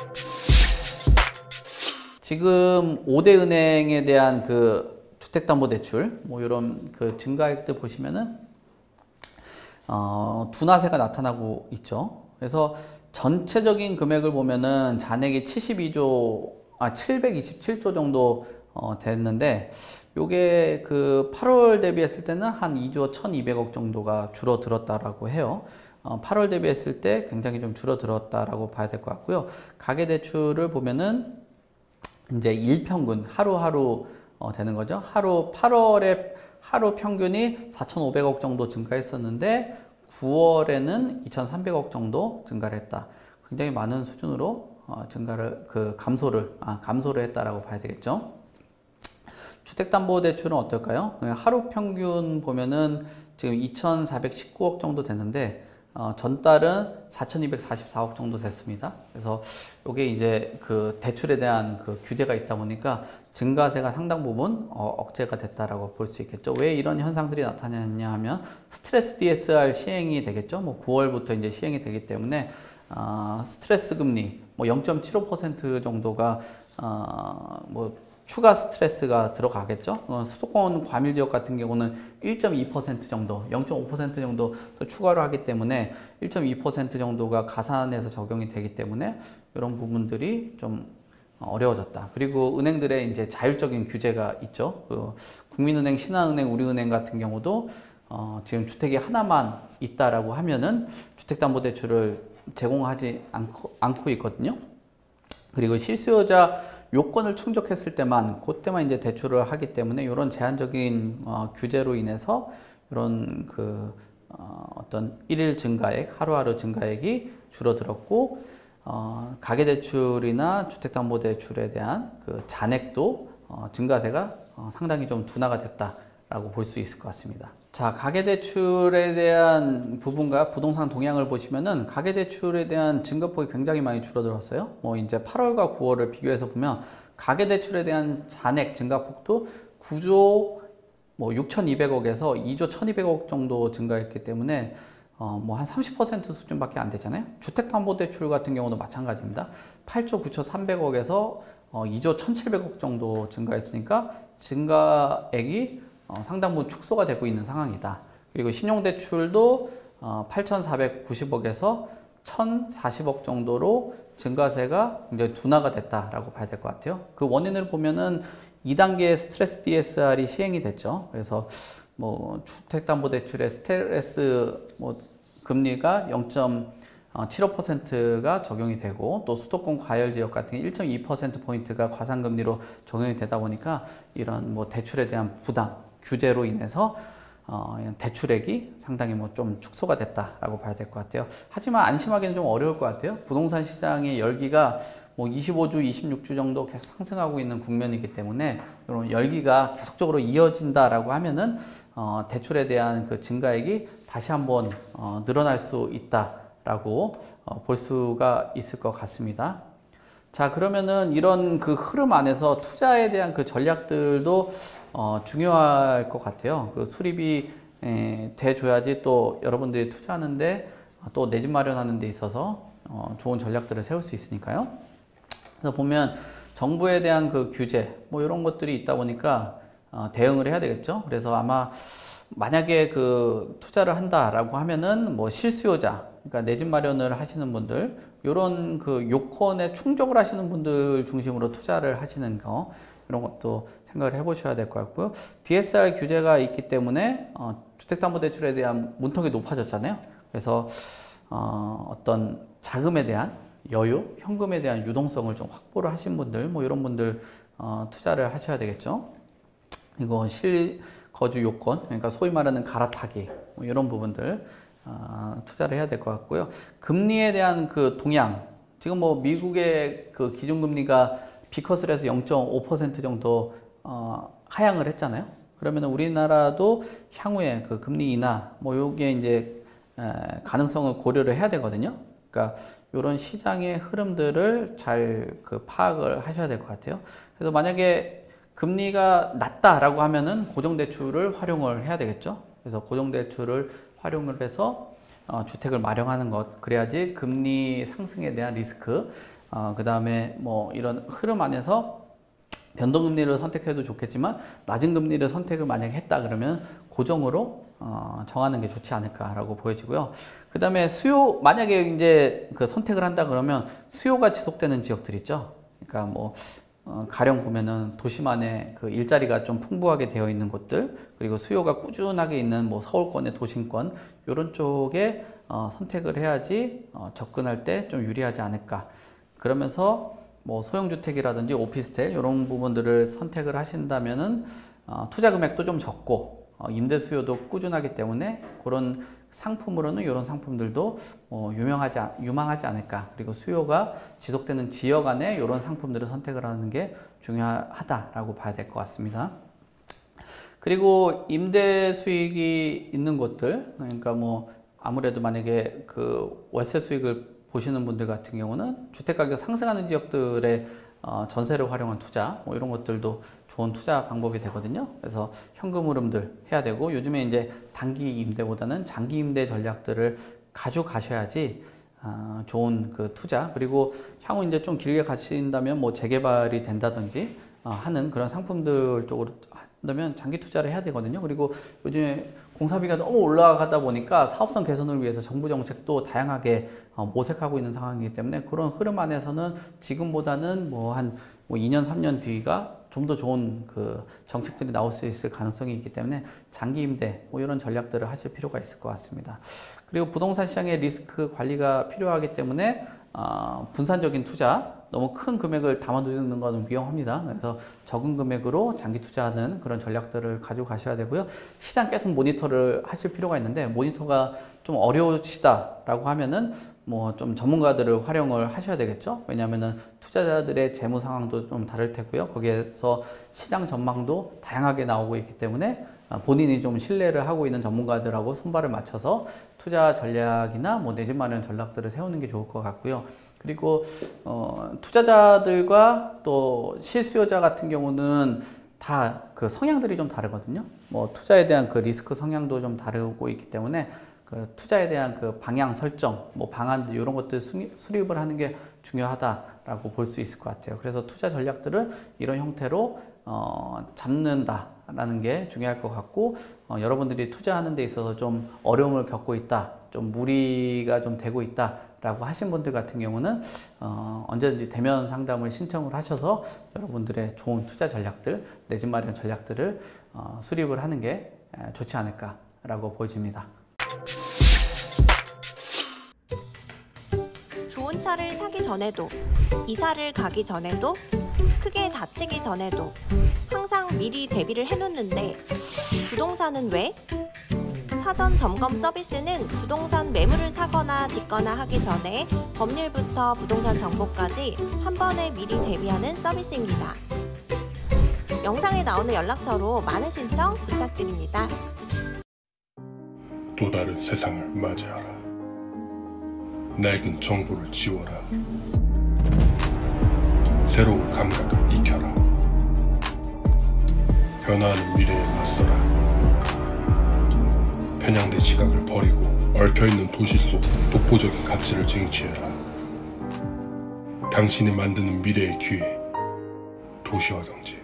지금 5대 은행에 대한 그 주택담보대출 뭐 이런 그 증가액들 보시면은 둔화세가 나타나고 있죠. 그래서 전체적인 금액을 보면은 잔액이 727조 정도 됐는데, 요게 그 8월 대비했을 때는 한 2조 1200억 정도가 줄어들었다라고 해요. 8월 대비했을 때 굉장히 좀 줄어들었다라고 봐야 될 것 같고요. 가계대출을 보면은 이제 일평균 하루하루 되는 거죠. 8월에 하루 평균이 4,500억 정도 증가했었는데 9월에는 2,300억 정도 증가를 했다. 굉장히 많은 수준으로 감소를 했다라고 봐야 되겠죠. 주택담보대출은 어떨까요? 하루 평균 보면은 지금 2,419억 정도 됐는데 전달은 4,244억 정도 됐습니다. 그래서 이게 이제 그 대출에 대한 그 규제가 있다 보니까 증가세가 상당 부분 억제가 됐다라고 볼 수 있겠죠. 왜 이런 현상들이 나타났냐 하면 스트레스 DSR 시행이 되겠죠. 뭐 9월부터 이제 시행이 되기 때문에 스트레스 금리 뭐 0.75% 정도가 뭐 추가 스트레스가 들어가겠죠. 수도권 과밀 지역 같은 경우는 1.2% 정도, 0.5% 정도 더 추가로 하기 때문에 1.2% 정도가 가산해서 적용이 되기 때문에 이런 부분들이 좀 어려워졌다. 그리고 은행들의 이제 자율적인 규제가 있죠. 그 국민은행, 신한은행, 우리은행 같은 경우도 지금 주택이 하나만 있다라고 하면은 주택담보대출을 제공하지 않고 있거든요. 그리고 실수요자 요건을 충족했을 때만, 그때만 이제 대출을 하기 때문에 이런 제한적인 규제로 인해서 이런 어떤 일일 증가액, 하루하루 증가액이 줄어들었고, 가계대출이나 주택담보대출에 대한 그 잔액도 증가세가 상당히 좀 둔화가 됐다라고 볼 수 있을 것 같습니다. 자, 가계대출에 대한 부분과 부동산 동향을 보시면은 가계대출에 대한 증가폭이 굉장히 많이 줄어들었어요. 뭐 이제 8월과 9월을 비교해서 보면 가계대출에 대한 잔액 증가폭도 9조 뭐 6,200억에서 2조 1,200억 정도 증가했기 때문에 뭐 한 30% 수준밖에 안 되잖아요. 주택담보대출 같은 경우도 마찬가지입니다. 8조 9,300억에서 2조 1,700억 정도 증가했으니까 증가액이 상당 부분 축소가 되고 있는 상황이다. 그리고 신용대출도 8,490억에서 1,040억 정도로 증가세가 굉장히 둔화가 됐다라고 봐야 될 것 같아요. 그 원인을 보면은 2단계 스트레스 DSR이 시행이 됐죠. 그래서 뭐 주택담보대출의 스트레스 금리가 0.75%가 적용이 되고, 또 수도권 과열 지역 같은 1.2%포인트가 과상금리로 적용이 되다 보니까 이런 뭐 대출에 대한 부담, 규제로 인해서 대출액이 상당히 뭐 좀 축소가 됐다라고 봐야 될 것 같아요. 하지만 안심하기는 좀 어려울 것 같아요. 부동산 시장의 열기가 뭐 25주, 26주 정도 계속 상승하고 있는 국면이기 때문에 이런 열기가 계속적으로 이어진다라고 하면은 대출에 대한 그 증가액이 다시 한번 늘어날 수 있다라고 볼 수가 있을 것 같습니다. 자, 그러면은 이런 그 흐름 안에서 투자에 대한 그 전략들도 중요할 것 같아요. 그 수립이 돼줘야지 또 여러분들이 투자하는데 또 내 집 마련하는 데 있어서 좋은 전략들을 세울 수 있으니까요. 그래서 보면 정부에 대한 그 규제 뭐 이런 것들이 있다 보니까 대응을 해야 되겠죠. 그래서 아마 만약에 그 투자를 한다라고 하면은 뭐 실수요자, 그러니까 내 집 마련을 하시는 분들, 이런 그 요건에 충족을 하시는 분들 중심으로 투자를 하시는 거, 이런 것도 생각을 해보셔야 될 것 같고요. DSR 규제가 있기 때문에 주택담보대출에 대한 문턱이 높아졌잖아요. 그래서 어떤 자금에 대한 여유, 현금에 대한 유동성을 좀 확보를 하신 분들, 뭐 이런 분들 투자를 하셔야 되겠죠. 그리고 실거주 요건, 그러니까 소위 말하는 갈아타기, 뭐 이런 부분들 투자를 해야 될 것 같고요. 금리에 대한 그 동향, 지금 뭐 미국의 그 기준금리가 비컷을 해서 0.5% 정도 하향을 했잖아요. 그러면 우리나라도 향후에 그 금리 인하, 뭐 요게 이제 가능성을 고려를 해야 되거든요. 그러니까 이런 시장의 흐름들을 잘 그 파악을 하셔야 될 것 같아요. 그래서 만약에 금리가 낮다라고 하면은 고정대출을 활용을 해야 되겠죠. 그래서 고정대출을 활용을 해서 주택을 마련하는 것, 그래야지 금리 상승에 대한 리스크 그 다음에 뭐 이런 흐름 안에서 변동금리를 선택해도 좋겠지만 낮은 금리를 선택을 만약에 했다 그러면 고정으로 정하는 게 좋지 않을까라고 보여지고요. 그 다음에 수요, 만약에 이제 그 선택을 한다 그러면 수요가 지속되는 지역들 있죠. 그러니까 뭐 가령 보면은 도심안에 그 일자리가 좀 풍부하게 되어 있는 곳들, 그리고 수요가 꾸준하게 있는 뭐 서울권의 도심권, 이런 쪽에 선택을 해야지 접근할 때 좀 유리하지 않을까. 그러면서 뭐 소형주택이라든지 오피스텔 이런 부분들을 선택을 하신다면은 투자 금액도 좀 적고 임대 수요도 꾸준하기 때문에 그런 상품으로는 이런 상품들도 유망하지 않을까. 그리고 수요가 지속되는 지역 안에 이런 상품들을 선택을 하는 게 중요하다라고 봐야 될 것 같습니다. 그리고 임대 수익이 있는 곳들, 그러니까 뭐 아무래도 만약에 그 월세 수익을 보시는 분들 같은 경우는 주택가격 상승하는 지역들의 전세를 활용한 투자, 뭐 이런 것들도 좋은 투자 방법이 되거든요. 그래서 현금 흐름들 해야 되고, 요즘에 이제 단기 임대보다는 장기 임대 전략들을 가져가셔야지 좋은 그 투자, 그리고 향후 이제 좀 길게 가신다면 뭐 재개발이 된다든지 하는 그런 상품들 쪽으로 한다면 장기 투자를 해야 되거든요. 그리고 요즘에 공사비가 너무 올라가다 보니까 사업성 개선을 위해서 정부 정책도 다양하게 모색하고 있는 상황이기 때문에 그런 흐름 안에서는 지금보다는 뭐 한 2년, 3년 뒤가 좀 더 좋은 그 정책들이 나올 수 있을 가능성이 있기 때문에 장기 임대 뭐 이런 전략들을 하실 필요가 있을 것 같습니다. 그리고 부동산 시장의 리스크 관리가 필요하기 때문에 분산적인 투자, 너무 큰 금액을 담아두는 것은 위험합니다. 그래서 적은 금액으로 장기 투자하는 그런 전략들을 가지고 가셔야 되고요. 시장 계속 모니터를 하실 필요가 있는데, 모니터가 좀 어려우시다라고 하면은 뭐 좀 전문가들을 활용을 하셔야 되겠죠. 왜냐하면은 투자자들의 재무 상황도 좀 다를 테고요. 거기에서 시장 전망도 다양하게 나오고 있기 때문에 본인이 좀 신뢰를 하고 있는 전문가들하고 손발을 맞춰서 투자 전략이나 뭐 내 집 마련 전략들을 세우는 게 좋을 것 같고요. 그리고 투자자들과 또 실수요자 같은 경우는 다 그 성향들이 좀 다르거든요. 뭐 투자에 대한 그 리스크 성향도 좀 다르고 있기 때문에 그 투자에 대한 그 방향 설정, 뭐 방안들 이런 것들 수립을 하는 게 중요하다라고 볼 수 있을 것 같아요. 그래서 투자 전략들을 이런 형태로 잡는다라는 게 중요할 것 같고, 여러분들이 투자하는 데 있어서 좀 어려움을 겪고 있다, 좀 무리가 좀 되고 있다라고 하신 분들 같은 경우는 언제든지 대면 상담을 신청을 하셔서 여러분들의 좋은 투자 전략들, 내 집 마련 전략들을 수립을 하는 게 좋지 않을까라고 보여집니다. 좋은 차를 사기 전에도, 이사를 가기 전에도, 크게 다치기 전에도 항상 미리 대비를 해놓는데 부동산은 왜? 사전 점검 서비스는 부동산 매물을 사거나 짓거나 하기 전에 법률부터 부동산 정보까지 한 번에 미리 대비하는 서비스입니다. 영상에 나오는 연락처로 많은 신청 부탁드립니다. 또 다른 세상을 맞이하라. 낡은 정보를 지워라. 새로운 감각을 익혀라. 변화하는 미래에 맞서라. 편향된 시각을 버리고 얽혀있는 도시 속 독보적인 가치를 쟁취해라. 당신이 만드는 미래의 기회, 도시화 경제.